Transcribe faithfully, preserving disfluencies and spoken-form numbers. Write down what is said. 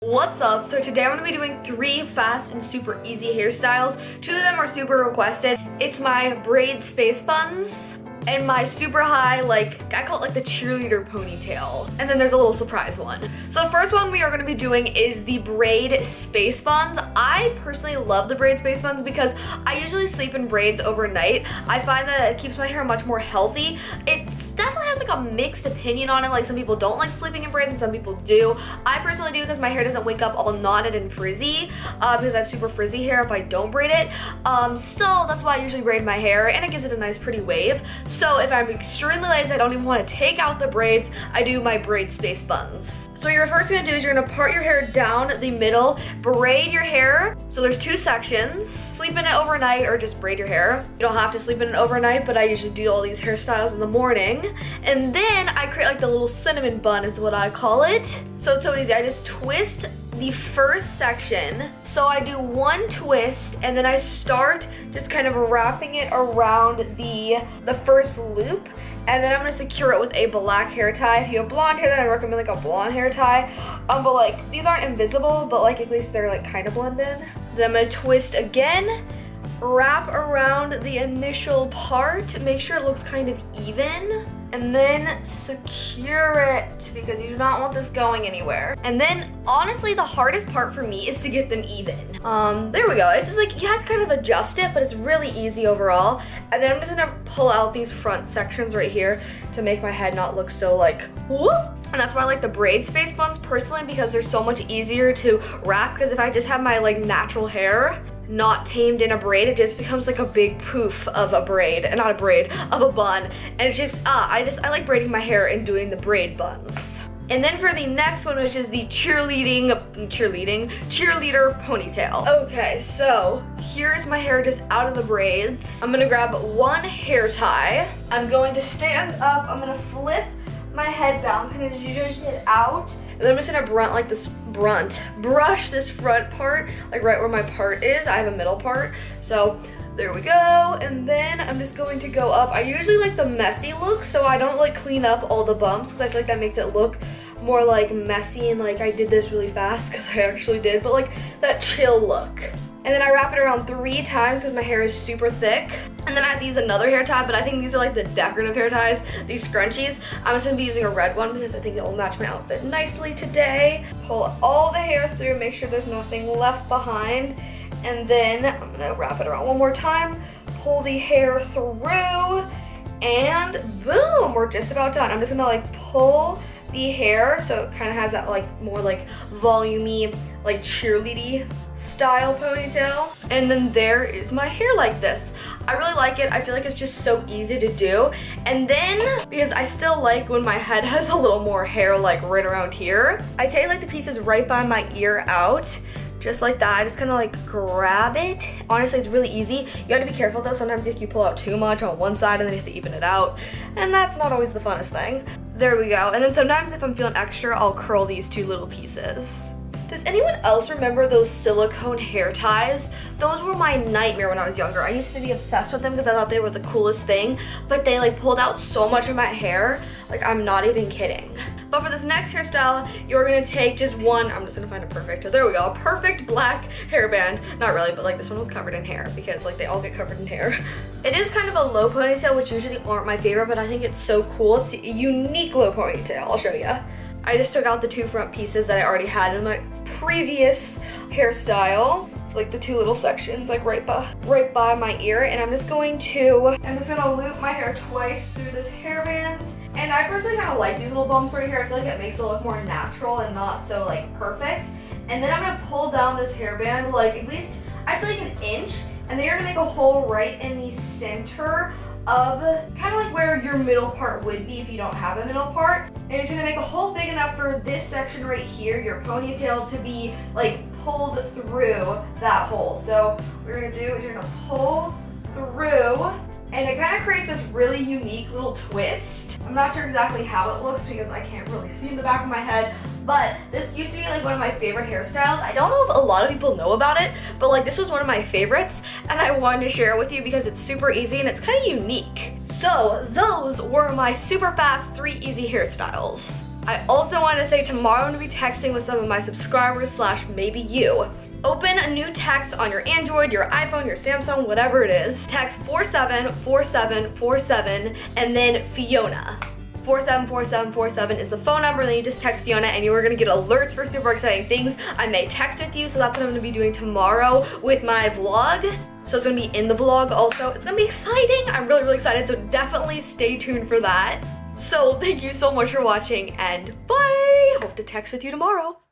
What's up? So today I'm going to be doing three fast and super easy hairstyles. Two of them are super requested. It's my braid space buns and my super high, like, I call it like the cheerleader ponytail. And then there's a little surprise one. So the first one we are gonna be doing is the braid space buns. I personally love the braid space buns because I usually sleep in braids overnight. I find that it keeps my hair much more healthy. It definitely has like a mixed opinion on it. Like some people don't like sleeping in braids and some people do. I personally do because my hair doesn't wake up all knotted and frizzy uh, because I have super frizzy hair if I don't braid it. Um, so that's why I usually braid my hair and it gives it a nice pretty wave. So if I'm extremely lazy, I don't even want to take out the braids, I do my braid space buns. So what you're first gonna do is you're gonna part your hair down the middle, braid your hair. So there's two sections. Sleep in it overnight or just braid your hair. You don't have to sleep in it overnight, but I usually do all these hairstyles in the morning. And then I create like the little cinnamon bun is what I call it. So it's so easy, I just twist the first section. So I do one twist and then I start just kind of wrapping it around the, the first loop. And then I'm gonna secure it with a black hair tie. If you have blonde hair, then I recommend like a blonde hair tie. Um, but like, these aren't invisible, but like at least they're like kind of blended. Then I'm gonna twist again, wrap around the initial part, make sure it looks kind of even, and then secure it because you do not want this going anywhere. And then honestly, the hardest part for me is to get them even. Um, there we go. It's just like, you have to kind of adjust it, but it's really easy overall. And then I'm just gonna pull out these front sections right here to make my head not look so like, whoop. And that's why I like the braid space buns personally because they're so much easier to wrap, because if I just have my like natural hair not tamed in a braid, it just becomes like a big poof of a braid, not a braid, of a bun. And it's just, ah, I just, I like braiding my hair and doing the braid buns. And then for the next one, which is the cheerleading, cheerleading, cheerleader ponytail. Okay, so here's my hair just out of the braids. I'm gonna grab one hair tie. I'm going to stand up, I'm gonna flip my head down, kind of zhuzh it out. And then I'm just gonna brunt like this, brunt, brush this front part, like right where my part is. I have a middle part, so there we go. And then I'm just going to go up. I usually like the messy look, so I don't like clean up all the bumps because I feel like that makes it look more like messy and like I did this really fast because I actually did, but like that chill look. And then I wrap it around three times because my hair is super thick. And then I have to use another hair tie, but I think these are like the decorative hair ties, these scrunchies. I'm just gonna be using a red one because I think it will match my outfit nicely today. Pull all the hair through, make sure there's nothing left behind. And then I'm gonna wrap it around one more time, pull the hair through, and boom, we're just about done. I'm just gonna like pull the hair so it kind of has that like more like volumey, like cheerleady style ponytail. And then there is my hair like this. I really like it. I feel like it's just so easy to do. And then, because I still like when my head has a little more hair like right around here, I take like the pieces right by my ear out, just like that. I just kind of like grab it. Honestly, it's really easy. You gotta be careful though. Sometimes if you pull out too much on one side and then you have to even it out, and that's not always the funnest thing. There we go. And then sometimes if I'm feeling extra, I'll curl these two little pieces. Does anyone else remember those silicone hair ties? Those were my nightmare when I was younger. I used to be obsessed with them because I thought they were the coolest thing, but they like pulled out so much of my hair, like I'm not even kidding. But for this next hairstyle, you're gonna take just one, I'm just gonna find a perfect, there we go, a perfect black hairband. Not really, but like this one was covered in hair because like they all get covered in hair. It is kind of a low ponytail, which usually aren't my favorite, but I think it's so cool. It's a unique low ponytail, I'll show you. I just took out the two front pieces that I already had in my previous hairstyle, like the two little sections like right by right by my ear, and I'm just going to I'm just gonna loop my hair twice through this hairband. And I personally kind of like these little bumps right here. I feel like it makes it look more natural and not so like perfect. And then I'm gonna pull down this hairband like at least I'd say like an inch, and then you're gonna make a hole right in the center of kind of like where your middle part would be if you don't have a middle part. And you're just gonna make a hole big enough for this section right here, your ponytail, to be like pulled through that hole. So what you're gonna do is you're gonna pull through, and it kind of creates this really unique little twist. I'm not sure exactly how it looks because I can't really see in the back of my head, but this used to be like one of my favorite hairstyles. I don't know if a lot of people know about it, but like this was one of my favorites, and I wanted to share it with you because it's super easy and it's kind of unique. So those were my super fast three easy hairstyles. I also want to say tomorrow I'm going to be texting with some of my subscribers slash maybe you. Open a new text on your Android, your iPhone, your Samsung, whatever it is. Text four seven four seven four seven and then Fiona. four seven four seven four seven is the phone number, and then you just text Fiona and you are gonna get alerts for super exciting things. I may text with you, so that's what I'm gonna be doing tomorrow with my vlog. So it's gonna be in the vlog also. It's gonna be exciting. I'm really, really excited, so definitely stay tuned for that. So thank you so much for watching, and bye! Hope to text with you tomorrow.